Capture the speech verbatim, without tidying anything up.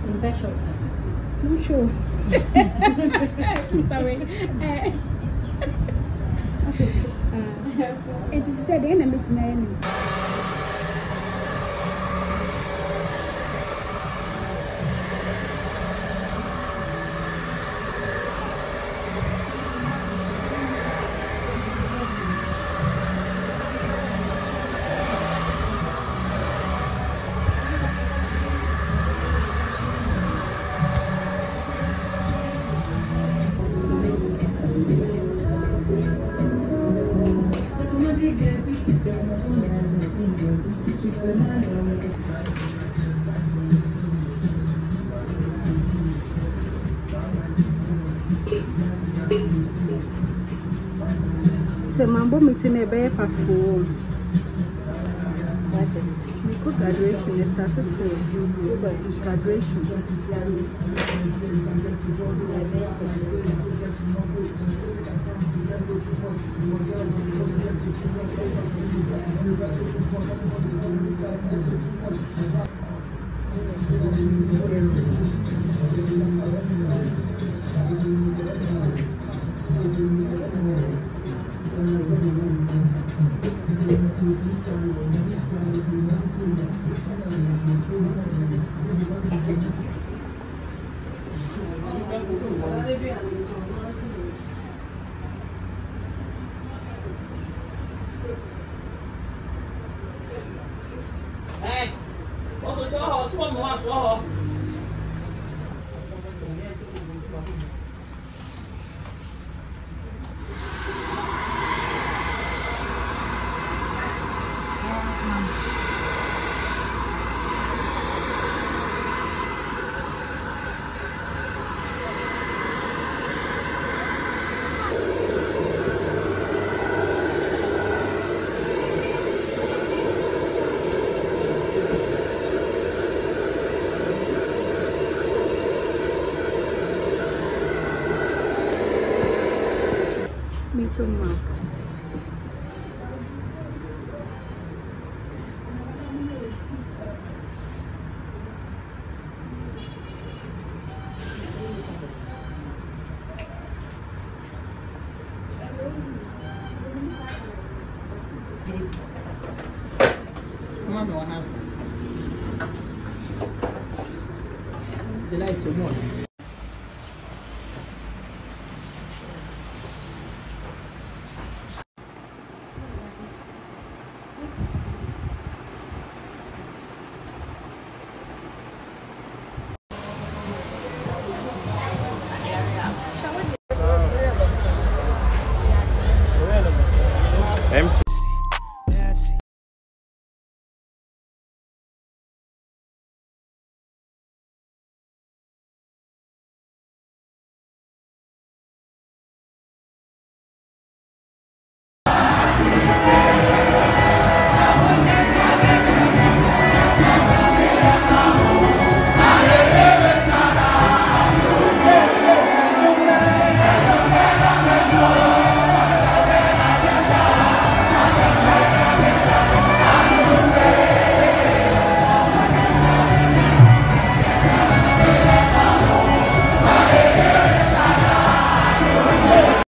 Special. Not sure. Sister, wait. It is said the enemy to my enemy. So mambo meeting a bear for we could graduation they started to graduation. Hey, 我手说好，说母啊，说好。 Me so much. Come on, answer. The lights are on.